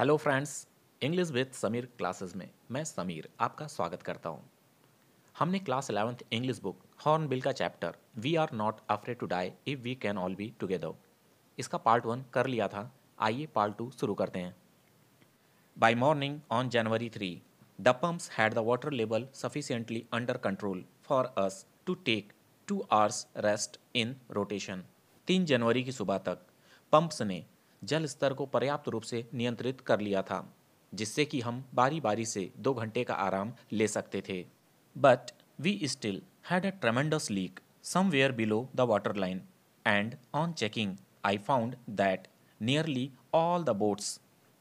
Hello friends, English with Sameer classes में मैं समीर आपका स्वागत करता हूँ। हमने class 11th English book Hornbill का chapter we are not afraid to die if we can all be together इसका पार्ट 1 कर लिया था। आइए पार्ट 2 शुरू करते हैं। By morning on January 3 the pumps had the water level sufficiently under control for us to take 2 hours rest in rotation. 3 जनवरी की सुबह तक पंप्स ने जल स्तर को पर्याप्त रूप से नियंत्रित कर लिया था, जिससे कि हम बारी बारी से 2 घंटे का आराम ले सकते थे। But we still had a tremendous leak somewhere below the water line, and on checking I found that nearly all the boat's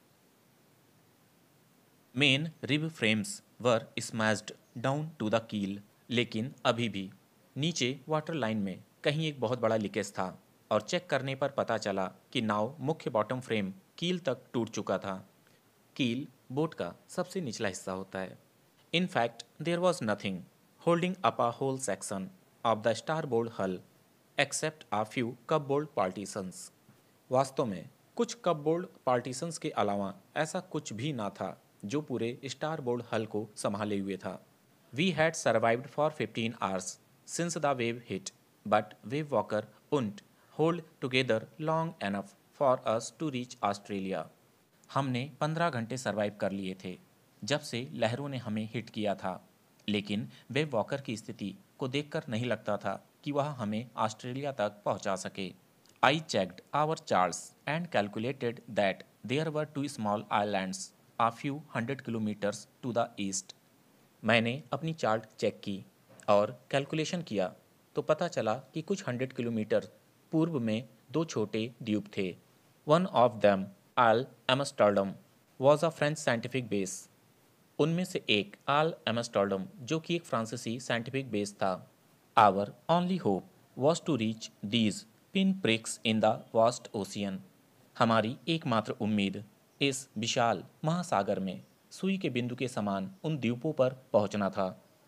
main rib frames were smashed down to the keel. लेकिन अभी भी नीचे water line में कहीं एक बहुत बड़ा leakage था और चेक करने पर पता चला कि नाव मुख्य बॉटम फ्रेम कील तक टूट चुका था। कील बोट का सबसे निचला हिस्सा होता है। In fact there was nothing holding up a whole section of the starboard hull except a few cupboard partitions. वास्तव में कुछ कपबोर्ड पार्टीशंस के अलावा ऐसा कुछ भी ना था जो पूरे स्टारबोर्ड हल को संभाले हुए था। We had survived for 15 hours since the wave hit, but Wavewalker wouldn't hold together long enough for us to reach Australia. हमने 15 घंटे सर्वाइव कर लिए थे जब से लहरों ने हमें हिट किया था, लेकिन वेव वॉकर की स्थिति को देखकर नहीं लगता था कि वह हमें ऑस्ट्रेलिया तक पहुंचा सके। I checked our charts and calculated that there were 2 small islands a few hundred kilometers to the east. मैंने अपनी चार्ट चेक की और कैलकुलेशन किया तो पता चला कि कुछ 100 किलोमीटर पूर्व में 2 छोटे द्वीप थे। One of them Ile Amsterdam was a French scientific base. उनमें से एक आल एम्स्टर्डम जो कि एक फ्रांसीसी साइंटिफिक बेस था। Our only hope was to reach these pin pricks in the vast ocean. हमारी एकमात्र उम्मीद इस विशाल महासागर में सुई के बिंदु के समान उन द्वीपों पर पहुंचना था।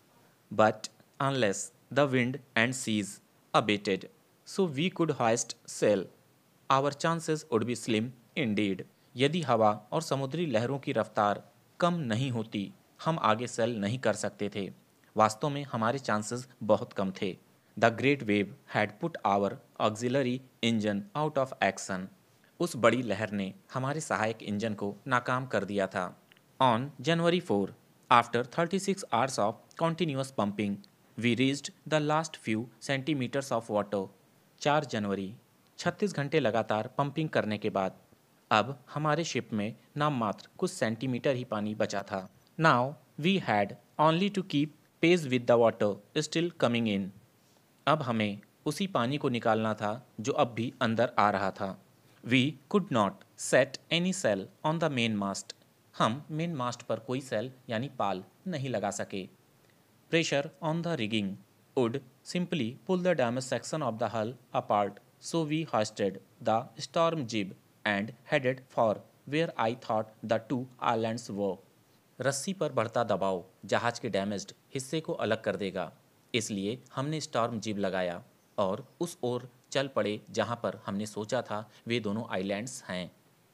But unless the wind and seas abated so we could hoist sail our chances would be slim indeed. यदि हवा और समुद्री लहरों की रफ्तार कम नहीं होती हम आगे सेल नहीं कर सकते थे। वास्तव में हमारे चांसेस बहुत कम थे। The great wave had put our auxiliary engine out of action. उस बड़ी लहर ने हमारे सहायक इंजन को नाकाम कर दिया था। On January 4 after 36 hours of continuous pumping we reached the last few centimetres of water. 4 जनवरी 36 घंटे लगातार पंपिंग करने के बाद अब हमारे शिप में नाम मात्र कुछ सेंटीमीटर ही पानी बचा था। Now we had only to keep pace with the water still coming in. अब हमें उसी पानी को निकालना था जो अब भी अंदर आ रहा था। We could not set any sail on the main mast. हम मेन मास्ट पर कोई सेल यानी पाल नहीं लगा सके। Pressure on the rigging would simply pull the damaged section of the hull apart, so we hoisted the storm jib and headed for where I thought the 2 islands were. रस्सी पर बढ़ता दबाव जहाज के डैमेज्ड हिस्से को अलग कर देगा, इसलिए हमने स्टॉर्म जिब लगाया और उस ओर चल पड़े जहां पर हमने सोचा था वे दोनों आइलैंड्स हैं।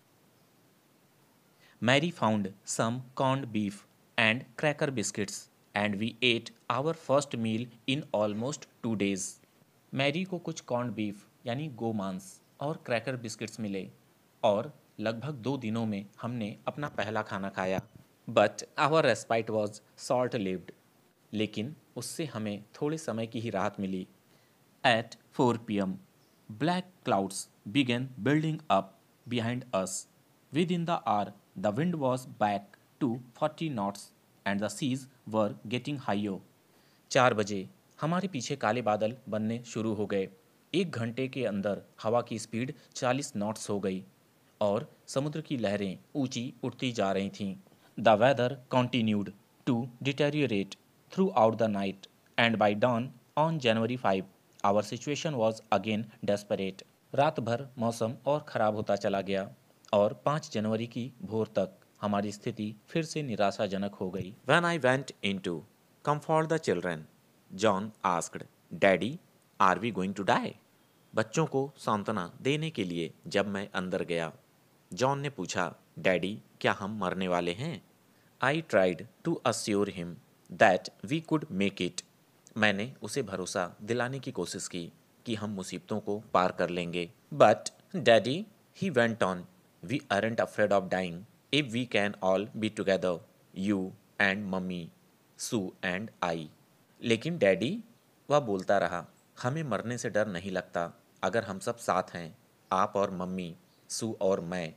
Mary found some corned beef and cracker biscuits and we ate our first meal in almost 2 days। Mary को कुछ कॉर्न्ड बीफ यानी गोमांस और क्रैकर बिस्किट्स मिले और लगभग 2 दिनों में हमने अपना पहला खाना खाया। But our respite was short lived. लेकिन उससे हमें थोड़े समय की ही राहत मिली। At 4 PM black clouds began building up behind us. Within the hour the wind was back to 40 knots and the seas were getting higher. 4 बजे हमारे पीछे काले बादल बनने शुरू हो गए। 1 घंटे के अंदर हवा की स्पीड 40 knots हो गई और समुद्र की लहरें ऊंची उठती जा रही थीं। The weather continued to deteriorate throughout the night, and by dawn on January 5 our situation was again desperate। रात भर मौसम और ख़राब होता चला गया और 5 जनवरी की भोर तक हमारी स्थिति फिर से निराशाजनक हो गई। When I went in to comfort the children, John asked, Daddy, are we going to die? बच्चों को सांत्वना देने के लिए जब मैं अंदर गया, जॉन ने पूछा, डैडी, क्या हम मरने वाले हैं? I tried to assure him that we could make it. मैंने उसे भरोसा दिलाने की कोशिश की कि हम मुसीबतों को पार कर लेंगे। But daddy, he went on, we aren't afraid of dying if we can all be together, you and mummy, Sue and I. लेकिन डैडी, वह बोलता रहा, हमें मरने से डर नहीं लगता अगर हम सब साथ हैं, आप और मम्मी, सू और मैं।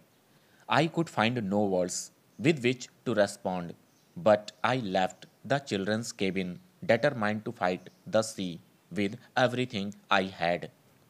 I could find no words with which to respond, but I left the children's cabin determined to fight the sea with everything I had.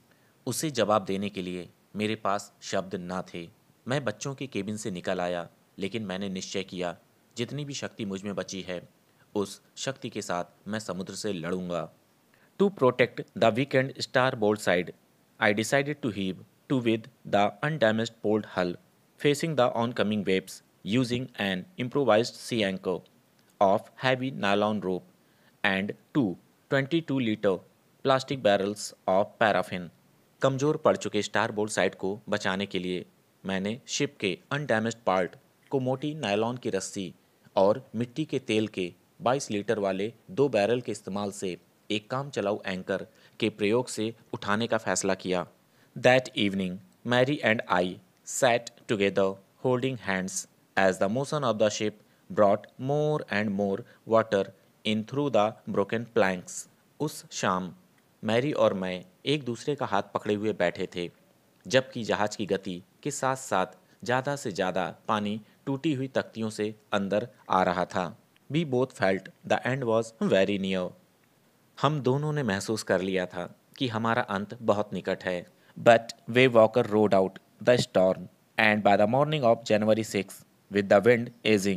उसे जवाब देने के लिए मेरे पास शब्द न थे। मैं बच्चों के केबिन से निकल आया, लेकिन मैंने निश्चय किया, जितनी भी शक्ति मुझ में बची है, उस शक्ति के साथ मैं समुद्र से लड़ूंगा। To protect the weakened starboard side, I decided to heave to with the undamaged port hull, facing the oncoming waves, using an improvised sea anchor of heavy nylon rope and two 22-liter plastic barrels of paraffin. कमज़ोर पड़ चुके starboard side को बचाने के लिए मैंने ship के undamaged part को मोटी नायलॉन की रस्सी और मिट्टी के तेल के 22 लीटर वाले 2 बैरल के इस्तेमाल से एक काम चलाऊ एंकर के प्रयोग से उठाने का फैसला किया। That evening Mary and I sat together holding hands as the motion of the ship brought more and more water in through the broken planks. उस शाम मैरी और मैं एक दूसरे का हाथ पकड़े हुए बैठे थे, जबकि जहाज की गति के साथ साथ ज़्यादा से ज़्यादा पानी टूटी हुई तख्तियों से अंदर आ रहा था। We both felt the end was very near. हम दोनों ने महसूस कर लिया था कि हमारा अंत बहुत निकट है। But wave walker rode out the storm, and by the morning of January 6, with the wind easing,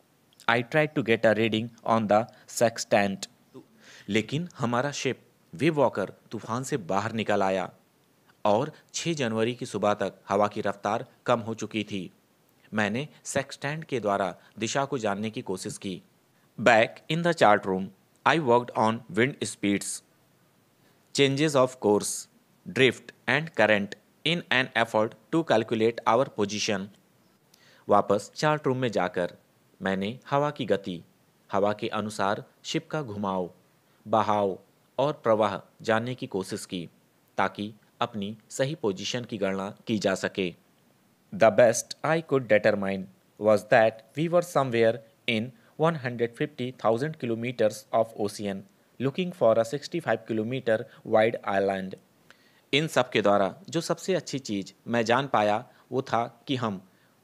I tried to get a reading on the sextant. लेकिन हमारा शिप वेव वॉकर तूफान से बाहर निकल आया और 6 जनवरी की सुबह तक हवा की रफ्तार कम हो चुकी थी। मैंने सेक्सटेंट के द्वारा दिशा को जानने की कोशिश की। Back in the chart room I worked on wind speeds, changes of course, drift and current in an effort to calculate our position. वापस चार्ट रूम में जाकर मैंने हवा की गति, हवा के अनुसार शिप का घुमाव, बहाव और प्रवाह जानने की कोशिश की ताकि अपनी सही पोजीशन की गणना की जा सके। The best I could determine was that we were somewhere in 150,000 kilometres of ocean looking for a 65 kilometre wide island. इन सब के द्वारा जो सबसे अच्छी चीज़ मैं जान पाया वो था कि हम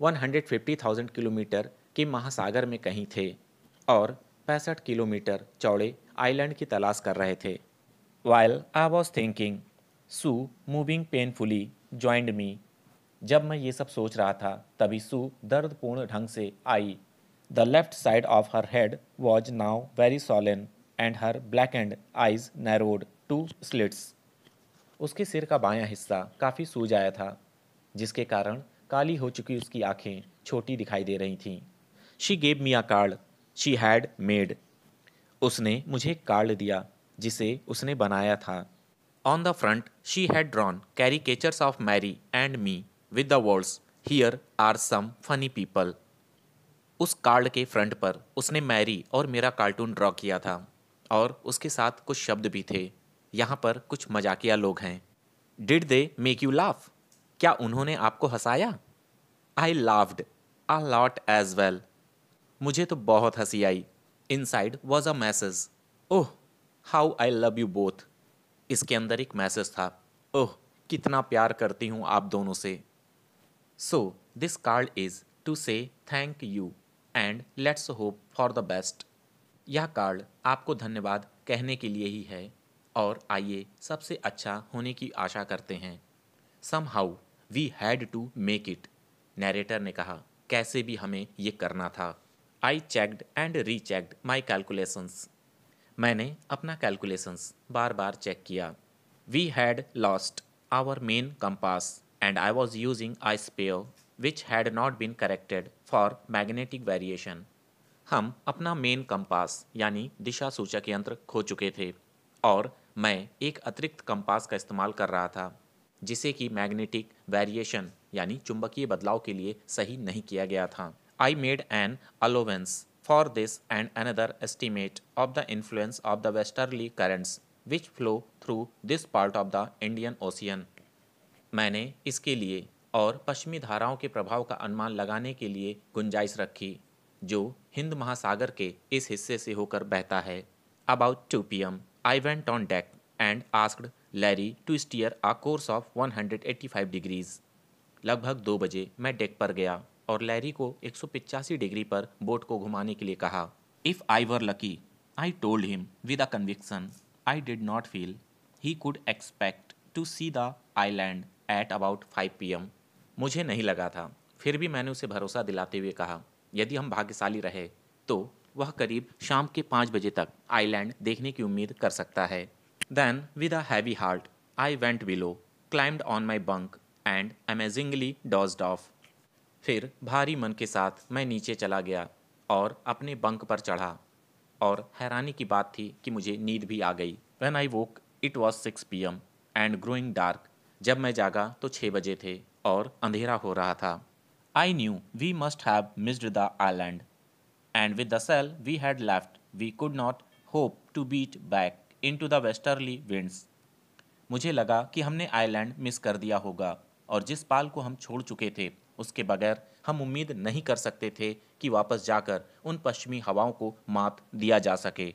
150,000 किलोमीटर के महासागर में कहीं थे और 65 किलोमीटर चौड़े आइलैंड की तलाश कर रहे थे। While I was thinking, Sue moving painfully joined me. जब मैं ये सब सोच रहा था तभी सू दर्दपूर्ण ढंग से आई। The left side of her head was now very swollen and her blackened eyes narrowed to slits. उसके सिर का बायां हिस्सा काफ़ी सूज आया था, जिसके कारण काली हो चुकी उसकी आंखें छोटी दिखाई दे रही थीं। She gave me a card she had made. उसने मुझे एक कार्ड दिया जिसे उसने बनाया था। On the front she had drawn caricatures of Mary and me with the words here are some funny people. उस कार्ड के फ्रंट पर उसने मैरी और मेरा कार्टून ड्रॉ किया था और उसके साथ कुछ शब्द भी थे, यहाँ पर कुछ मजाकिया लोग हैं। Did they make you laugh? क्या उन्होंने आपको हंसाया? I laughed a lot as well. मुझे तो बहुत हंसी आई। Inside was a message, oh how I love you both. इसके अंदर एक मैसेज था, ओह कितना प्यार करती हूँ आप दोनों से। So this card is to say thank you and let's hope for the best. यह कार्ड आपको धन्यवाद कहने के लिए ही है और आइए सबसे अच्छा होने की आशा करते हैं। Somehow we had to make it, narrator ने कहा, कैसे भी हमें ये करना था। I checked and rechecked my calculations. मैंने अपना कैलकुलेशंस बार बार चेक किया। We had lost our main compass and I was using I spare which had not been corrected for magnetic variation. हम अपना मेन कंपास यानी दिशा सूचक यंत्र खो चुके थे और मैं एक अतिरिक्त कंपास का इस्तेमाल कर रहा था जिसे कि मैग्नेटिक वेरिएशन यानी चुंबकीय बदलाव के लिए सही नहीं किया गया था। I made an allowance for this and another estimate of the influence of the westerly currents which flow through this part of the Indian Ocean. मैंने इसके लिए और पश्चिमी धाराओं के प्रभाव का अनुमान लगाने के लिए गुंजाइश रखी जो हिंद महासागर के इस हिस्से से होकर बहता है। About 2 PM, I went on deck and asked Larry to steer a course of 185 degrees. लगभग 2 बजे मैं डेक पर गया और लैरी को 185 डिग्री पर बोट को घुमाने के लिए कहा। If I were lucky, I told him with a conviction I did not feel he could expect to see the island at about 5 PM। मुझे नहीं लगा था, फिर भी मैंने उसे भरोसा दिलाते हुए कहा यदि हम भाग्यशाली रहे तो वह करीब शाम के 5 बजे तक आइलैंड देखने की उम्मीद कर सकता है। Then with a heavy heart I went below, climbed on my bunk and amazingly dozed off. फिर भारी मन के साथ मैं नीचे चला गया और अपने बंक पर चढ़ा और हैरानी की बात थी कि मुझे नींद भी आ गई। When I woke it was 6 PM and growing dark. जब मैं जागा तो 6 बजे थे और अंधेरा हो रहा था। I knew we must have missed the island and with the sail we had left we could not hope to beat back into the westerly winds. मुझे लगा कि हमने आइलैंड मिस कर दिया होगा और जिस पाल को हम छोड़ चुके थे उसके बगैर हम उम्मीद नहीं कर सकते थे कि वापस जाकर उन पश्चिमी हवाओं को मात दिया जा सके।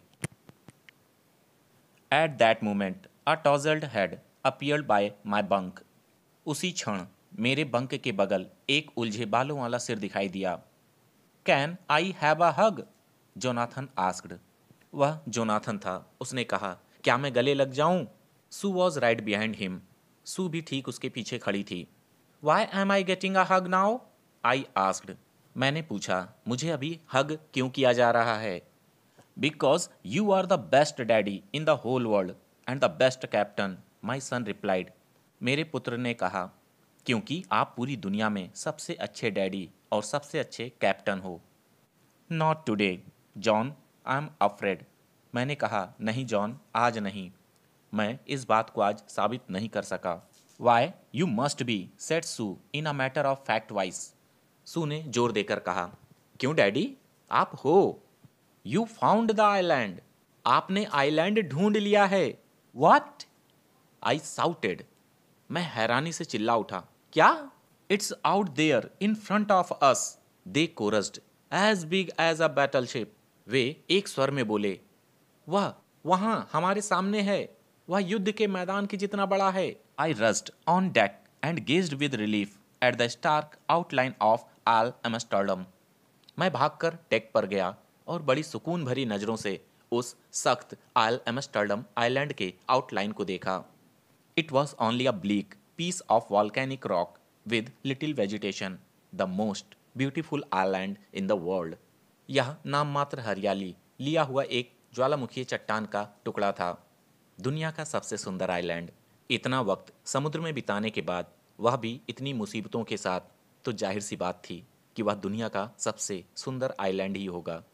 At that moment a tousled head appeared by my bunk. उसी क्षण मेरे बंक के बगल एक उलझे बालों वाला सिर दिखाई दिया। Can I have a hug? Jonathan asked. वह जोनाथन था। उसने कहा, क्या मैं गले लग जाऊं? Sue was right behind him. Sue भी ठीक उसके पीछे खड़ी थी। Why am I getting a hug now? I asked. मैंने पूछा, मुझे अभी हग क्यों किया जा रहा है? Because you are the best daddy in the whole world and the best captain, my son replied. मेरे पुत्र ने कहा, क्योंकि आप पूरी दुनिया में सबसे अच्छे डैडी और सबसे अच्छे कैप्टन हो। Not today John, I am afraid. मैंने कहा, नहीं जॉन, आज नहीं। मैं इस बात को आज साबित नहीं कर सका। Why you must be, said Sue in a matter of fact wise. Sue ने जोर देकर कहा, क्यों डैडी, आप हो। You found the island. आपने आइलैंड ढूंढ लिया है। व्हाट? I shouted. मैं हैरानी से चिल्ला उठा, क्या? It's out there in front of us, they chorused, as big as a battleship. वे एक स्वर में बोले, वह वहां हमारे सामने है, वह युद्ध के मैदान की जितना बड़ा है। I rushed on deck and gazed with relief at the stark outline of Ile Amsterdam. मैं भागकर डेक पर गया और बड़ी सुकून भरी नज़रों से उस सख्त आल एम्स्टर्डम आइलैंड के आउटलाइन को देखा। It was only a bleak piece of volcanic rock with little vegetation, the most beautiful island in the world. यह नाम मात्र हरियाली लिया हुआ एक ज्वालामुखी चट्टान का टुकड़ा था। दुनिया का सबसे सुंदर आइलैंड। इतना वक्त समुद्र में बिताने के बाद, वह भी इतनी मुसीबतों के साथ, तो जाहिर सी बात थी कि वह दुनिया का सबसे सुंदर आइलैंड ही होगा।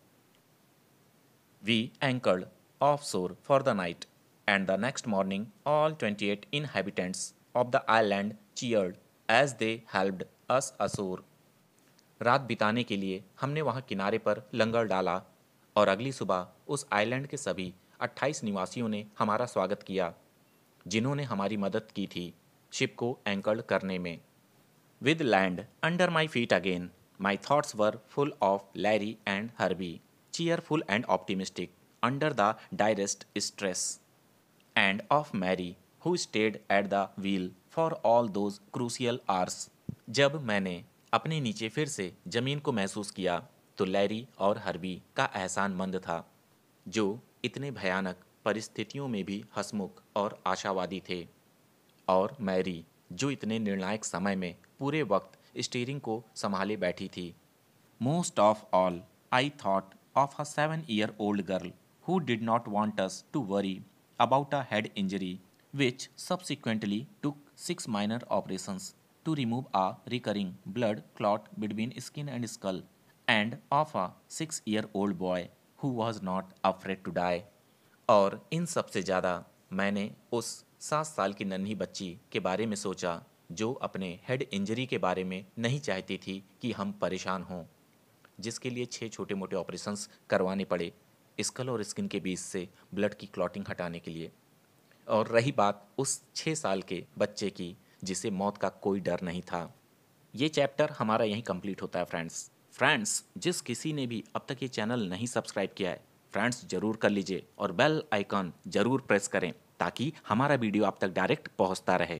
We anchored offshore for the night, and the next morning all 28 inhabitants of the island cheered as they helped us ashore. रात बिताने के लिए हमने वहाँ किनारे पर लंगर डाला और अगली सुबह उस आइलैंड के सभी 28 निवासियों ने हमारा स्वागत किया, जिन्होंने हमारी मदद की थी शिप को एंकर्ड करने में। With land under my feet again, my thoughts were full of Larry and Herbie, cheerful and optimistic under the direst stress, and of Mary, who stayed at the wheel for all those crucial hours. जब मैंने अपने नीचे फिर से जमीन को महसूस किया तो लैरी और हर्बी का एहसान मंद था, जो इतने भयानक परिस्थितियों में भी हंसमुख और आशावादी थे, और मैरी, जो इतने निर्णायक समय में पूरे वक्त स्टीयरिंग को संभाले बैठी थी। Most of all I thought of a 7-year-old girl who did not want us to worry about a head injury, which subsequently took 6 minor operations to remove a recurring blood clot between skin and skull, and of a 6-year-old boy who was not afraid to die. और इन सबसे ज़्यादा मैंने उस 7 साल की नन्ही बच्ची के बारे में सोचा जो अपने हेड इंजरी के बारे में नहीं चाहती थी कि हम परेशान हों, जिसके लिए 6 छोटे मोटे ऑपरेशंस करवाने पड़े स्कल और स्किन के बीच से ब्लड की क्लॉटिंग हटाने के लिए। और रही बात उस 6 साल के बच्चे की जिसे मौत का कोई डर नहीं था। ये चैप्टर हमारा यहीं कंप्लीट होता है फ्रेंड्स, जिस किसी ने भी अब तक ये चैनल नहीं सब्सक्राइब किया है, फ्रेंड्स ज़रूर कर लीजिए और बेल आइकन ज़रूर प्रेस करें ताकि हमारा वीडियो आप तक डायरेक्ट पहुंचता रहे।